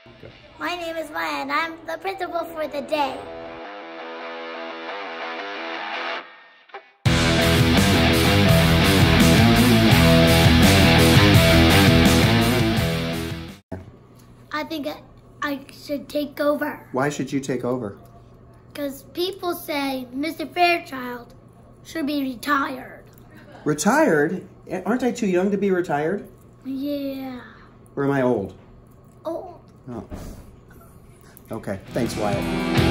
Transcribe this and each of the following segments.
Go. My name is Wyatt and I'm the principal for the day. I think I should take over. Why should you take over? Because people say Mr. Fairchild should be retired. Retired? Aren't I too young to be retired? Yeah. Or am I old? Old. Oh. Okay, thanks, Wyatt.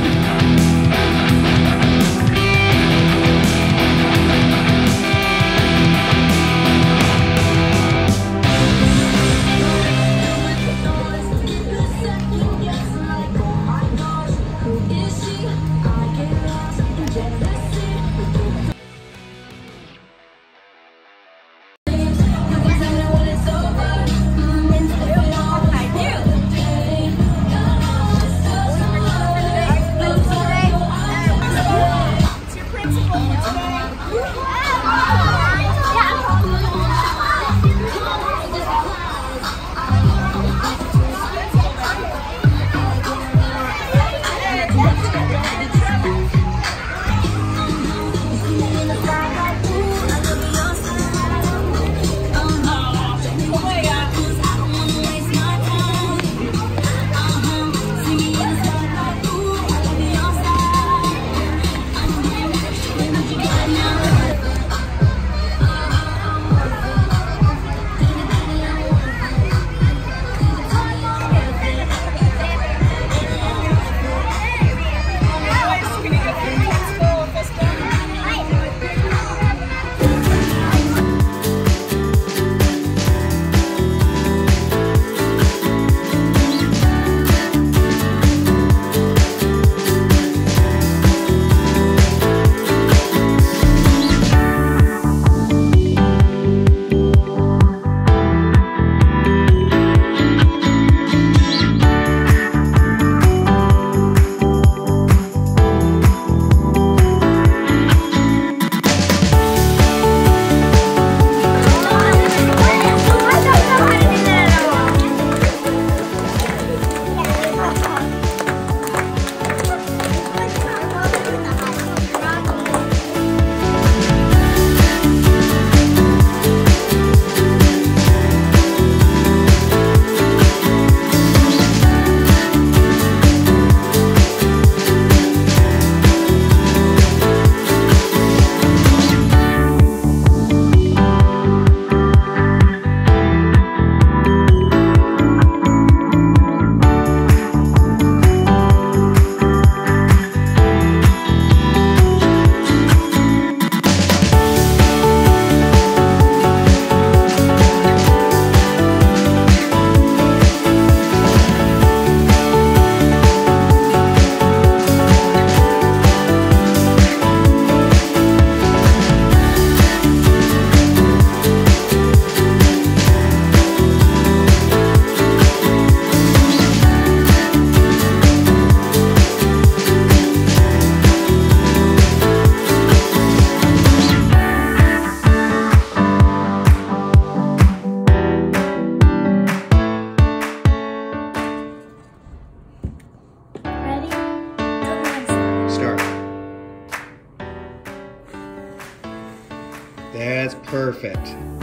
That's perfect.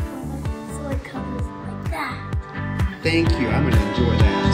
So it comes like that. Thank you. I'm going to enjoy that.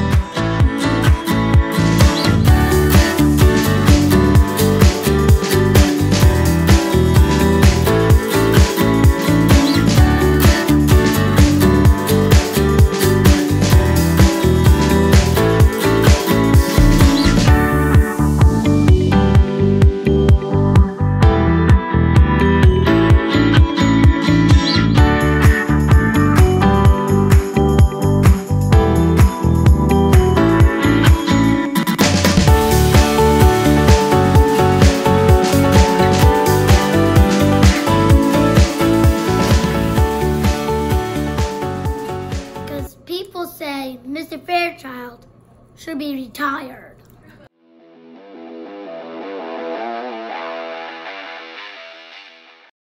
Mr. Fairchild should be retired.